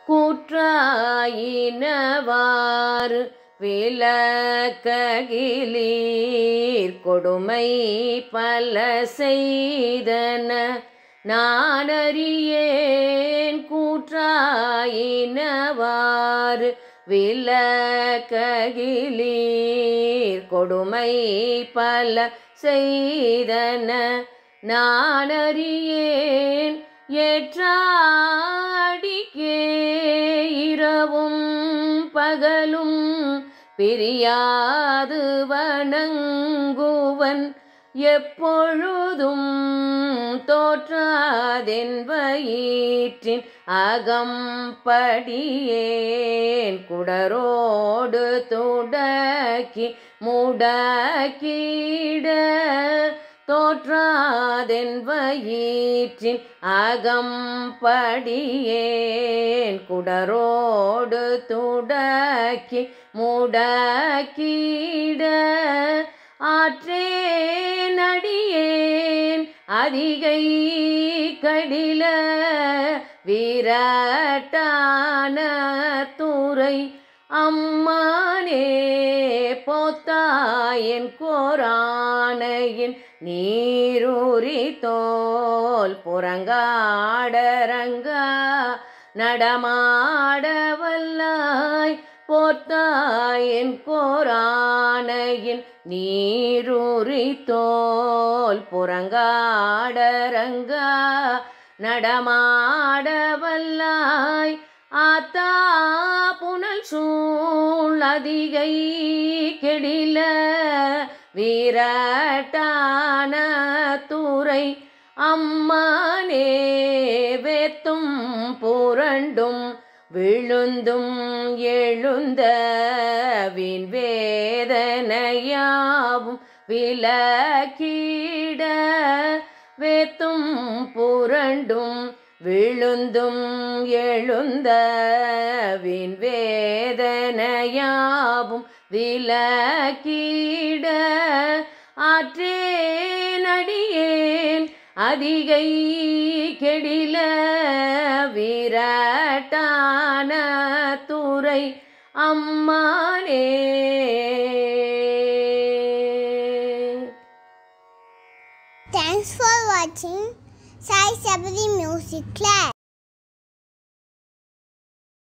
கூற்றாயினவாறு விலக்ககிலீர் கொடுமை பல செய்தன நானறியேன். கூற்றாயினவாறு விலக்ககிலீர் கொடுமை பல செய்தன நானறியேன். ஏற்றாடிக்கே இரவும் பகலும் பிரியாது வணங்குவன் எப்பொழுதும் தோற்றாதென் வயிற்றின் அகம்படியேன். குடரோடு துடக்கி முடக்கிட தோற்றாதென் வயிற்றின் அகம்படியேன். குடரோடு துடக்கி முடக்கிட ஆற்றேன் அடியேன் அதிகை கடில விரட்டான துறை அம்மானே போத்தாயன் கோரானையின் நீரூரி தோல் புறங்காடரங்கா நடமாடவல்லாய் போத்தாயன் கோரானையின் நீரூரி தோல் புறங்காடரங்கா நடமாடவல்லாய். ஆத்தா புனல் சூழ் அதிகை கெடில வீரட்டான துறை அம்மானே வேத்தும் புரண்டும் விழுந்தும் எழுந்த வின் வேதனையாவும் விலக்கிட வேத்தும் புரண்டும் விழுந்தும் எழுந்த வின் வேதனையாவும் விலக்கிட ஆற்றேன் அடியேன் அதிகை கெடில விரட்டான துறை அம்மானே. Thanks for watching Sai Sabri Music Class.